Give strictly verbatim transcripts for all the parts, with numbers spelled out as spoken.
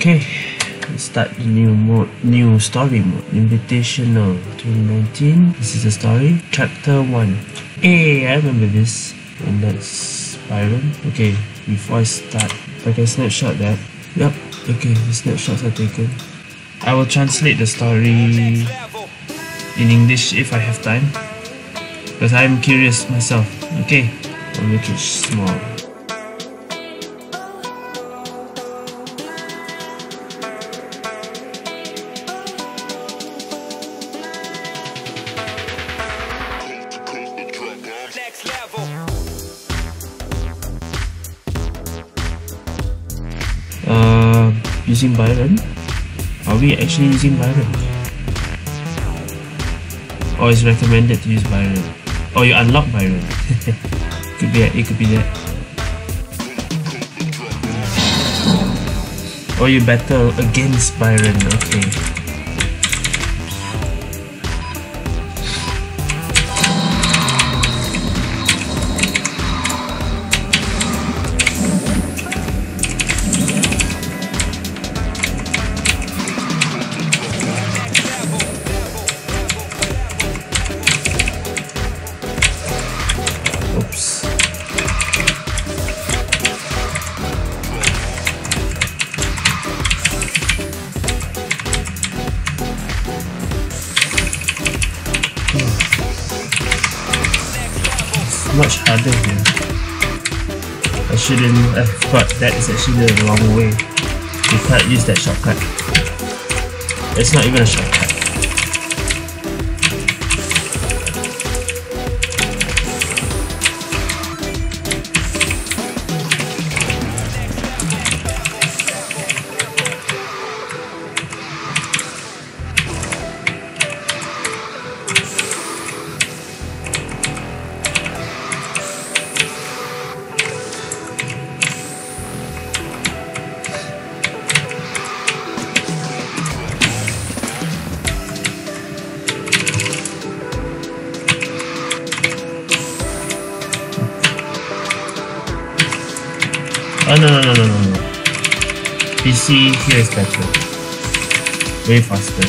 Okay, let's start the new mode, new story mode. Invitational twenty nineteen. This is the story, chapter one. Hey, I remember this. And that's Byron. Okay, before I start, if I can snapshot that. Yep, okay, the snapshots are taken. I will translate the story in English if I have time, because I'm curious myself. Okay, I'll make it small. Uh, using Byron? Are we actually using Byron? Or is recommended to use Byron? Or you unlock Byron? Could be that, it could be that. Or you battle against Byron, okay. Oops. It's much harder here. I shouldn't have thought that is actually the wrong way. You can't use that shortcut. It's not even a shortcut. Oh no no no no no no. P C here is better. Way faster.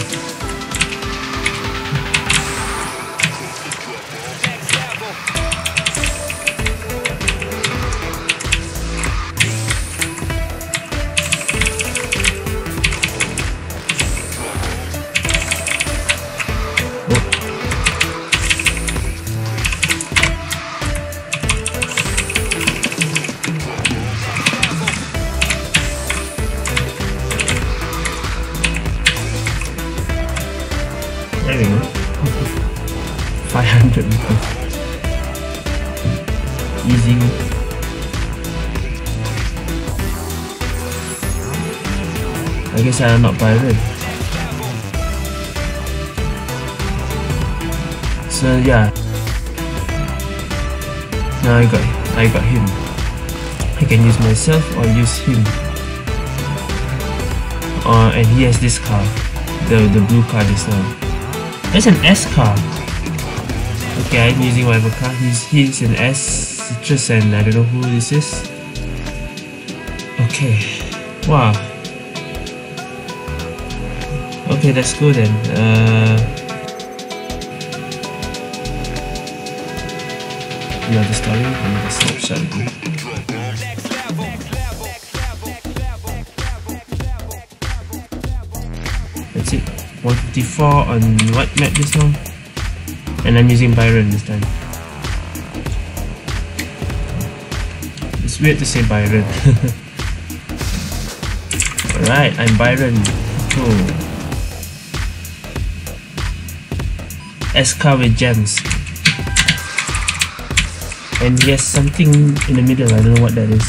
There we go. five hundred meters. Easy. I guess I'm not Byron. So yeah. Now I got I got him. I can use myself or use him. Uh, and he has this car. The the blue car just now. That's an S car. Okay, I'm using whatever car. He's, he's an S Citrus and I don't know who this is. Okay. Wow. Okay, let's go then. Uh, another story, another snapshot again. That's it. one fifty-four on what map just now? And I'm using Byron this time. It's weird to say Byron. Alright, I'm Byron. Cool. S-car with gems. And he has something in the middle, I don't know what that is.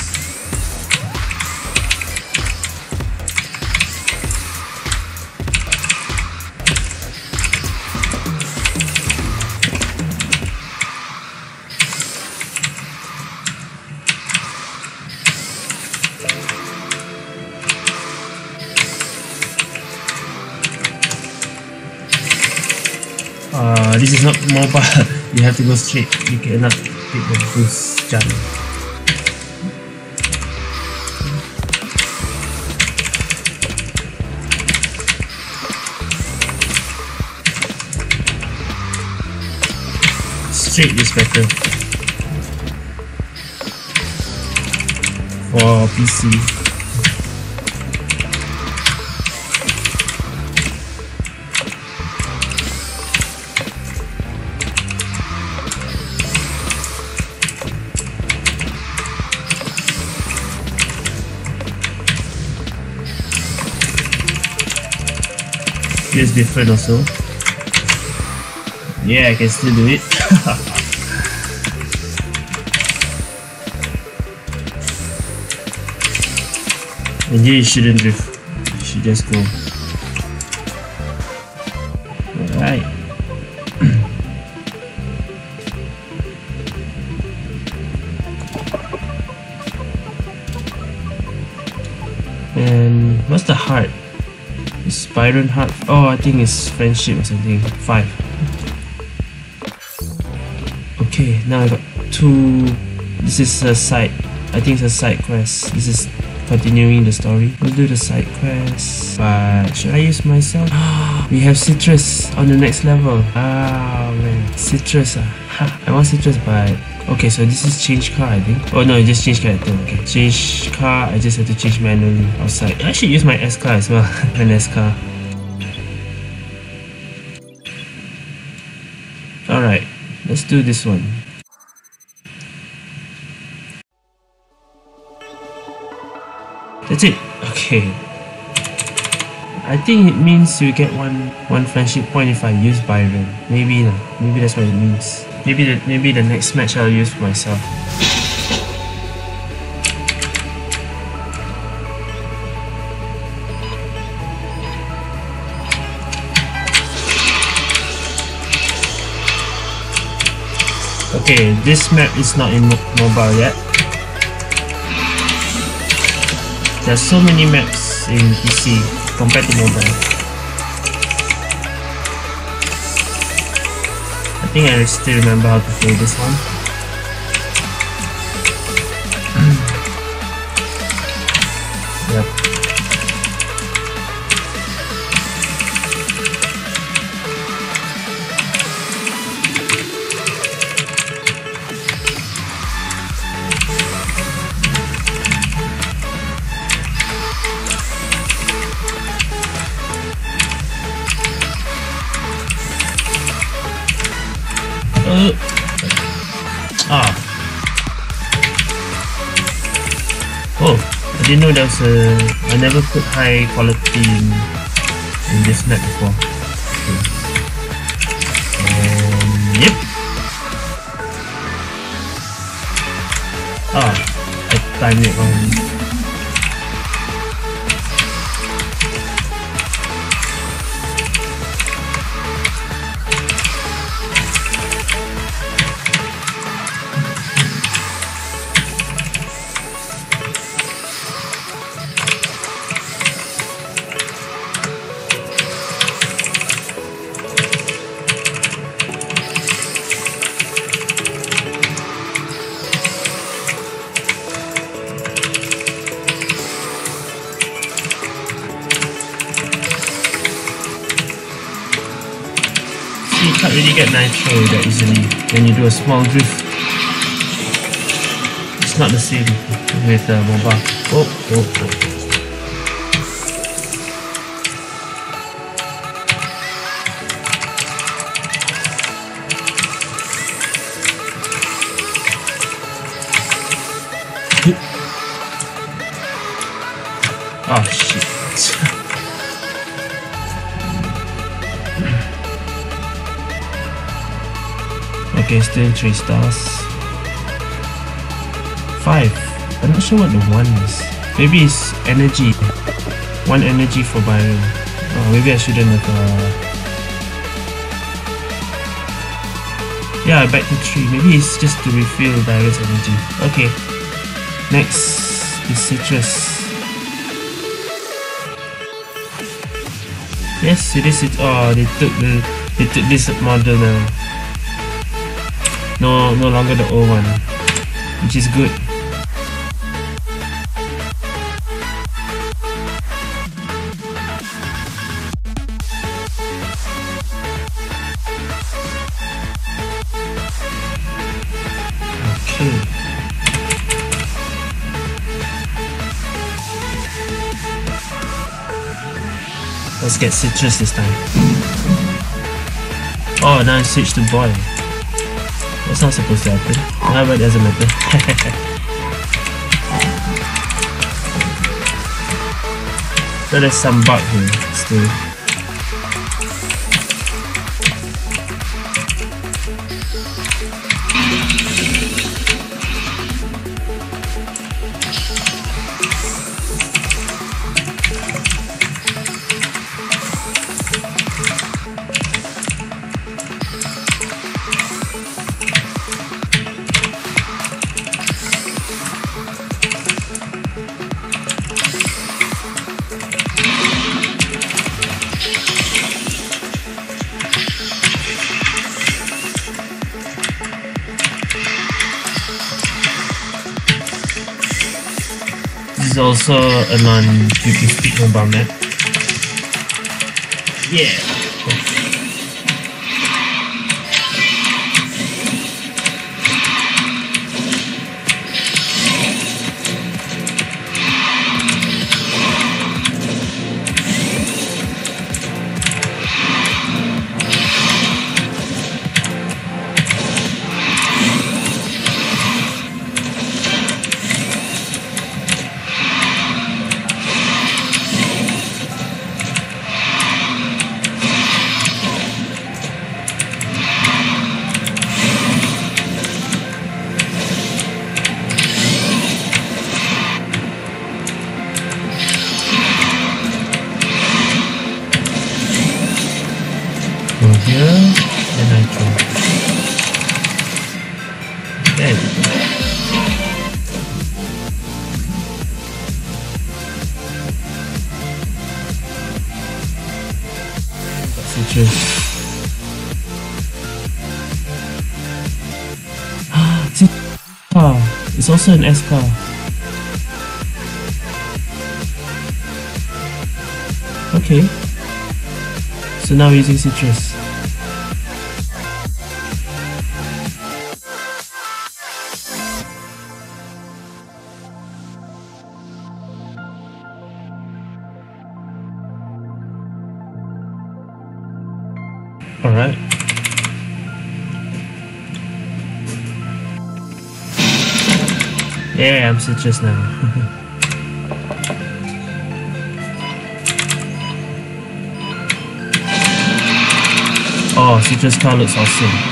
Uh, this is not mobile. You have to go straight. You cannot take the boost jump. Straight is better for P C. Feels different also. Yeah, I can still do it. And here you shouldn't drift. You should just go. Alright. And what's the heart? Is Byron heart? Oh, I think it's friendship or something. Five. Okay, now I got two. This is a side. I think it's a side quest. This is continuing the story. We'll do the side quest. But should I use myself? We have citrus on the next level. Ah man, citrus. Ah, I want citrus, but okay. So this is change car, I think. Oh no, just change character. Okay, change car. I just have to change manually outside. I should use my S car as well. An S car. All right. Let's do this one. That's it. Okay. I think it means you get one one friendship point if I use Byron. Maybe lah. Maybe that's what it means. Maybe the maybe the next match I'll use for myself. Okay, this map is not in mobile yet. There's so many maps in P C compared to mobile. I think I still remember how to play this one. Yep. Uh, ah. Oh, I didn't know there was a. I never put high quality in, in this map before. Okay. Um, yep. Ah, I timed it wrong. You can't really get nitro that easily when you do a small drift. It's not the same with uh, mobile. Oh, oh, oh. Oh shit. Okay, still three stars. Five. I'm not sure what the one is. Maybe it's energy. One energy for Byron. Oh, maybe I shouldn't have. Uh... Yeah, back to three. Maybe it's just to refill Byron's energy. Okay. Next is citrus. Yes, it is. It. Oh, they took the. They took this model now. No, no longer the old one, which is good. Let's get citrus this time. Oh, now I switch to boy. That's not supposed to happen. Ah, but it doesn't matter. So there's some bug here still. This is also a non-Q Q mobile map. Yeah. Go here and nitro. There we go. Citrus. Ah, it's also an S car. Okay. So now we're using citrus. Alright. Yeah, I'm citrus now. Oh, citrus car looks awesome.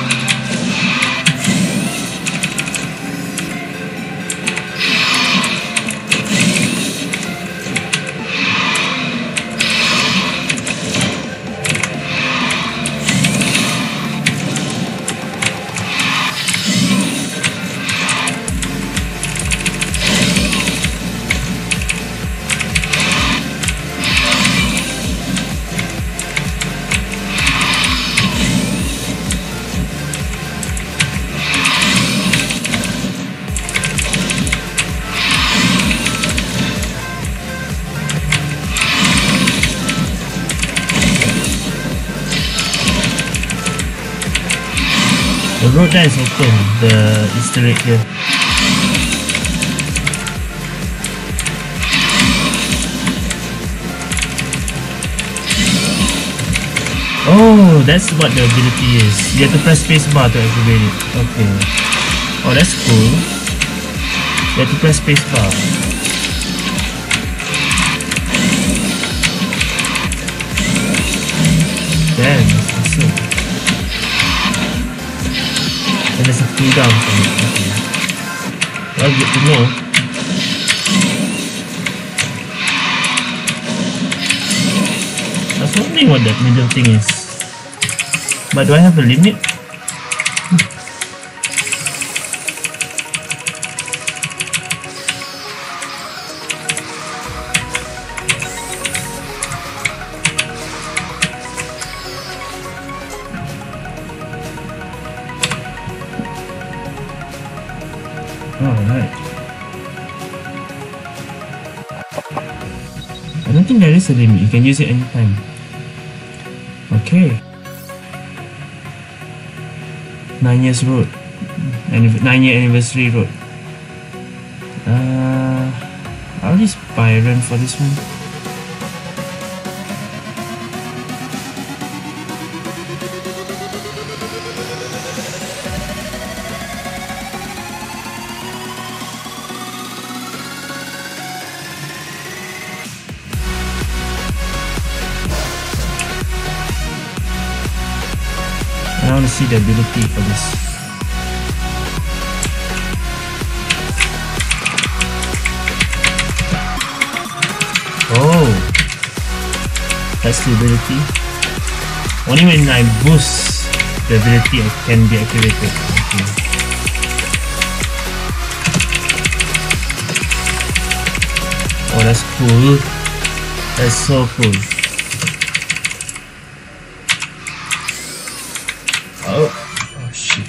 The road there is open, the Easter egg here. Oh, that's what the ability is. You have to press spacebar to activate it. Okay. Oh, that's cool. You have to press spacebar. Damn, that's awesome. And there's a cooldown for it. Okay. Well, good to know. I was wondering what that middle thing is. But do I have a limit? Alright. I don't think there is a limit, you can use it anytime. Okay. Nine years road. Nine year anniversary road. Uh, I'll use Byron for this one. I want to see the ability for this. Oh, that's the ability. Only when I boost the ability it can be activated. Okay. Oh, that's cool. That's so cool. Oh, oh shit.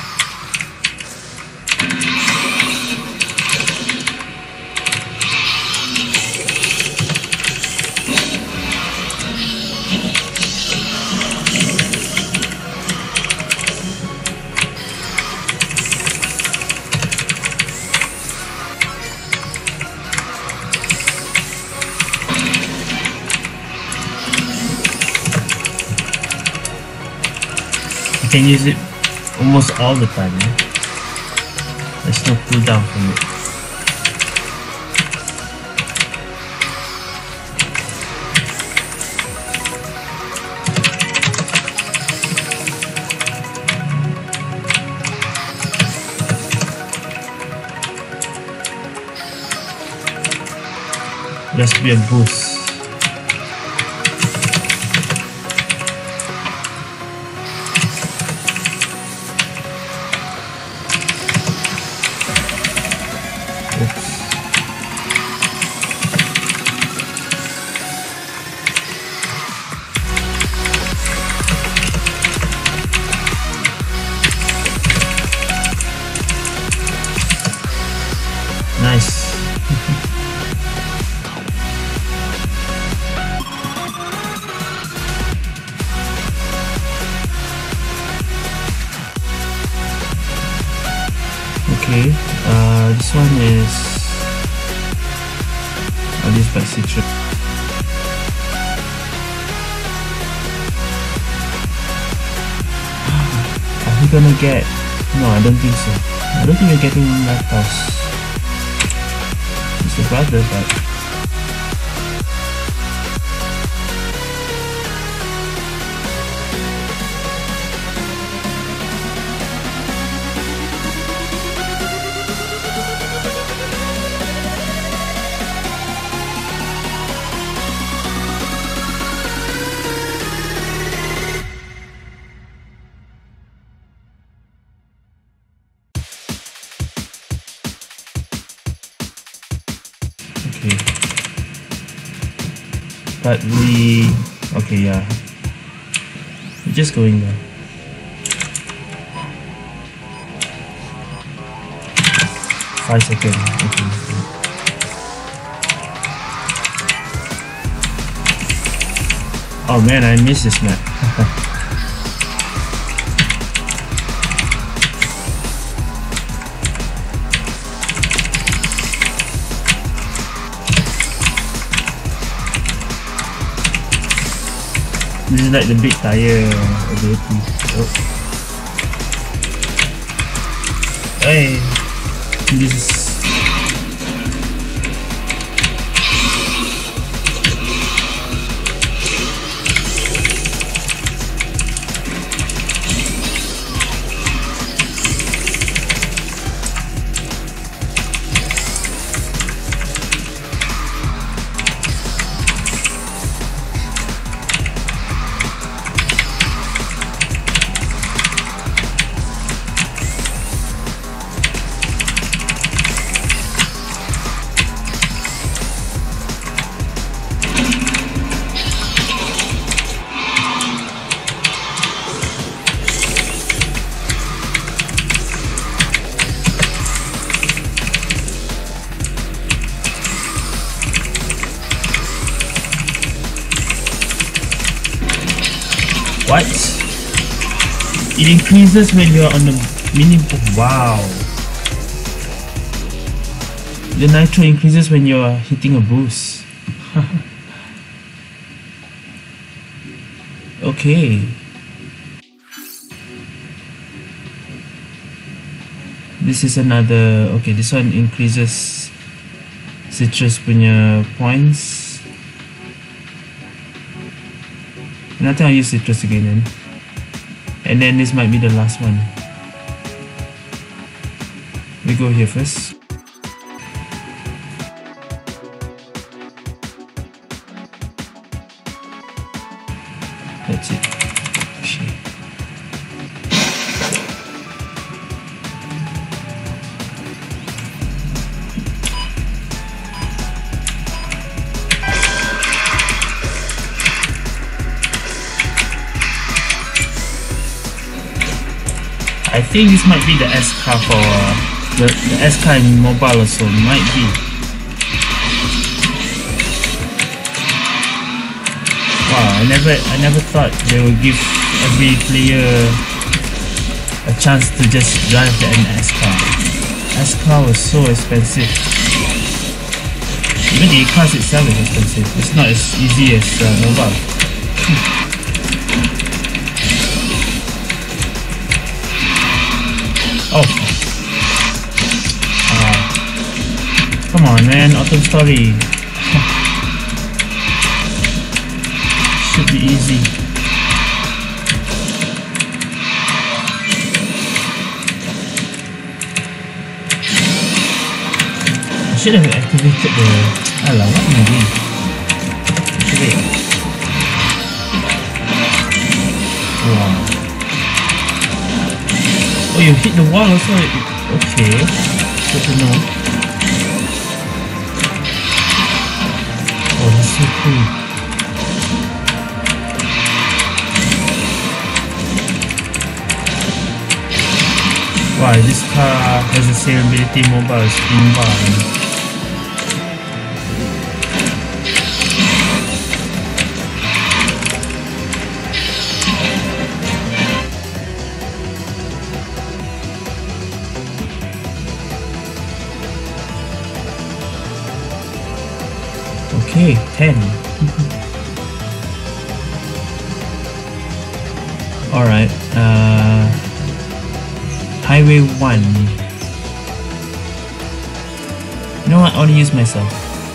You can use it almost all the time. Eh? There's no cooldown from it. It has to be a boost. Nice. Okay, uh, this one is oh, this by Citrus. Are we gonna get? No, I don't think so. I don't think we're getting Lapras. It's a brother, but okay. But we okay, yeah. We're just going there. Five seconds. Okay. Oh man, I missed this map. This is like the big tire ability. Oh. Hey, this is what? It increases when you're on the minimum. Wow. The nitro increases when you're hitting a boost. Okay. This is another. Okay, this one increases Citrus punya points. And I think I'll use Citrus again then. And then this might be the last one. We go here first. That's it. Okay. I think this might be the S car for uh, the, the S car in mobile also, might be. Wow, I never I never thought they would give every player a chance to just drive the S car. S car was so expensive. Even the cars itself is expensive. It's not as easy as uh, mobile. Oh. Uh, come on, man. Autumn Story. Should be easy. I should have activated the... Alah, what am I doing? Activate. Wow. Oh, you hit the wall also. Okay, good to know. Oh, that's so cool. Wow, this car has the same ability mobile spin bar. Okay, ten. Alright, uh, Highway one. You know what, I want to use myself.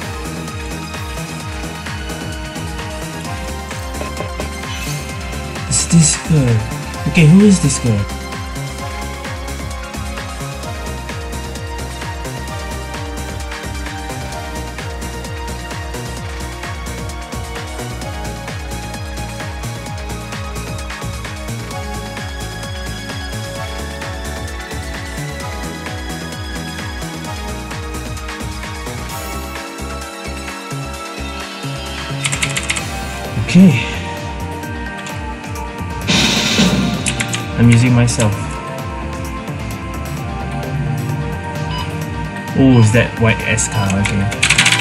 Is this girl? Okay, who is this girl? Okay, I'm using myself. Oh, is that white S car? Okay.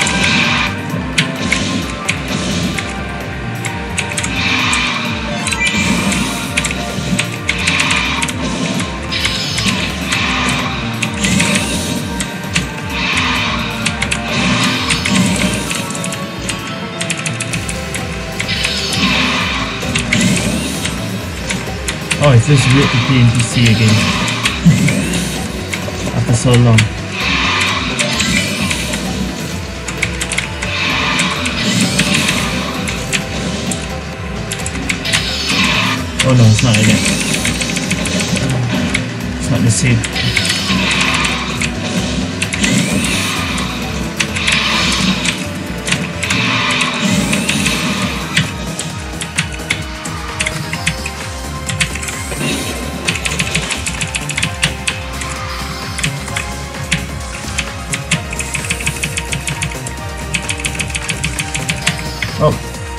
Oh, it feels weird to play in P C again after so long. Oh no, it's not like that. It's not the same. Oh.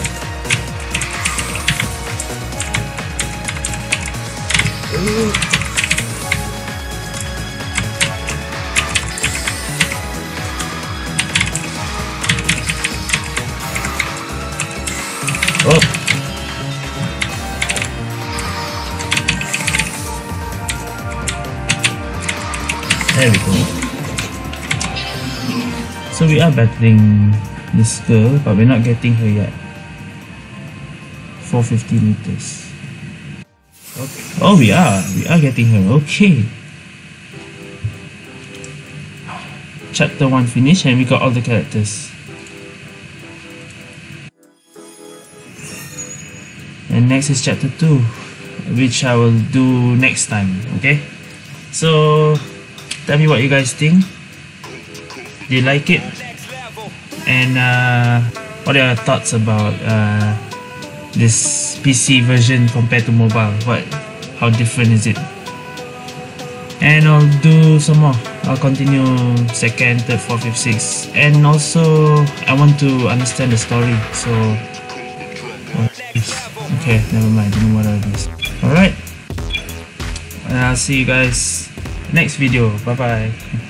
Oh. There we go. So we are battling this girl, but we're not getting her yet. four hundred fifty meters. Okay. Oh, we are. We are getting her. Okay. Chapter one finished and we got all the characters. And next is chapter two. which I will do next time. Okay, so tell me what you guys think. Do you like it? And uh, what are your thoughts about uh, this P C version compared to mobile? What, how different is it? And I'll do some more. I'll continue second, third, fourth, fifth, sixth, and also I want to understand the story. So, okay, never mind. Don't know what it is. All right, and I'll see you guys next video. Bye bye.